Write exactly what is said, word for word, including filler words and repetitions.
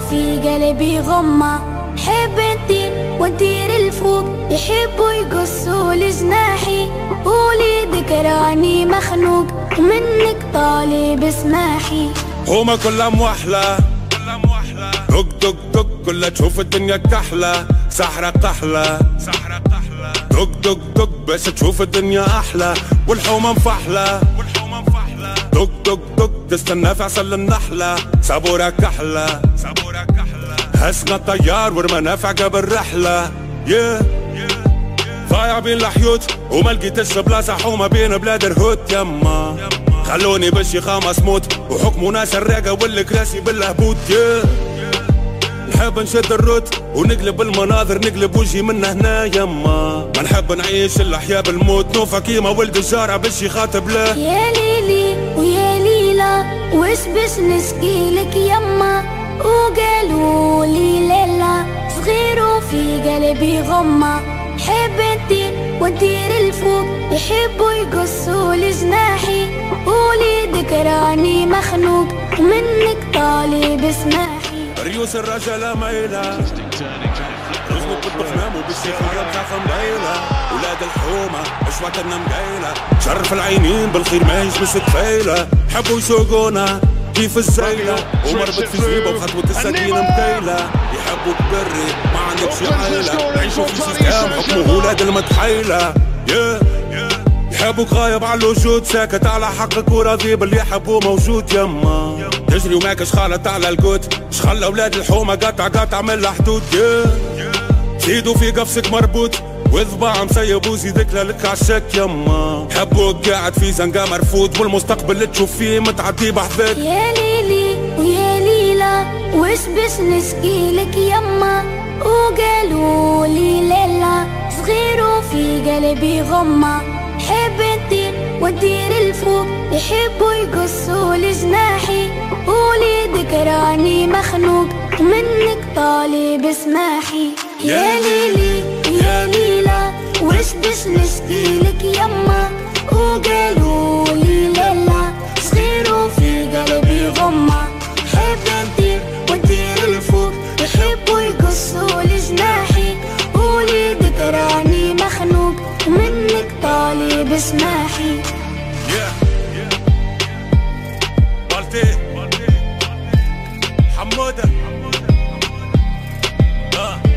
في قلبي غمة. حب نطير ونطير الفوق، يحبوا يقصوا لجناحي، قولي ذكراني مخنوق ومنك طالب اسماحي. هما كلها موحلة دق دق دق كلها تشوف الدنيا كحلة، سحرة قحلة دق دق دق بس تشوف الدنيا أحلى، والحومة مفحلة دق دق دق تستنى في عسل النحلة، صبورة كحلة هسنا الطيار والمنافع قبل رحلة. yeah. ضايع بين الحيوت وما لقيتش بلاصة حومة بين بلاد الهوت. يما خلوني بالشيخة مسموت وحكموا ناس الراقة والكراسي بالهبوط. yeah. نحب نشد الروت ونقلب المناظر، نقلب وجهي من هنا. يما ما نحب نعيش الأحياء بالموت، نوفا كيما ولد الجارة باش يخاطب له. يا ليلي ويا ليلى وش باش نشكيلك يما، وقالوا لي ليلى صغير وفي قلبي غمة. حب نطير ونطير الفوق، يحبوا يقصوا لجناحي، قولي ذكراني مخنوق ومنك طالب اسماحي. ريوس الرجالة مايلة رزقوا بالضخمام وبالسيخية بخاخة مبايلة، ولاد الحومة مش وطننا مقايلة، شرف العينين بالخير ما يجلس كفايلة، حبوا يسوقونا كيف الزايلة ومربط في جيبه بخطوة السكينة مكايلة، يحبوا تبري ما عندكش عايلة، يعيشوا في سيستم حكمه ولاد المتحايلة. yeah. يحبوك غايب على الوجود، ساكت على حقك وراضي باللي يحبوه موجود. يما تجري وماكش خالط على القوت، شخلى اولاد الحومة قطع قطع من الحدود. yeah. سيدو في قفصك مربوط وذباع مسيب وزيدك لك عالشك. يما حبوك قاعد في زنقة مرفوض، والمستقبل اللي تشوف فيه متعدي بحذاك. يا ليلي ويا ليلى وش باش نشكيلك يما، وقالوا لي ليلى صغير وفي قلبي غمة. حب نطير ونطير الفوق، يحبوا يقصوا لجناحي، قولي ذكراني مخنوق ومنك طالب اسماحي. يا ليلي يا ليلى وش باش نشكيلك يما، وقالوا لي ليلى صغير وفي قلبي غمة. حب نطير ونطير الفوق، يحبوا يقصوا لجناحي، قولي ذكراني مخنوق ومنك طالب اسماحي. حمودة